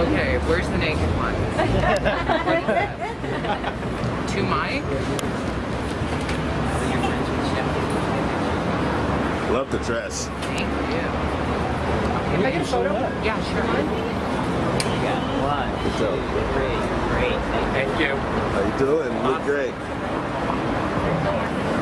Okay, where's the naked one? To Mike? Love the dress. Thank you. If I get a photo? Yeah, sure. Yeah, one. Good job. Great. Thank you. How you doing? You look great.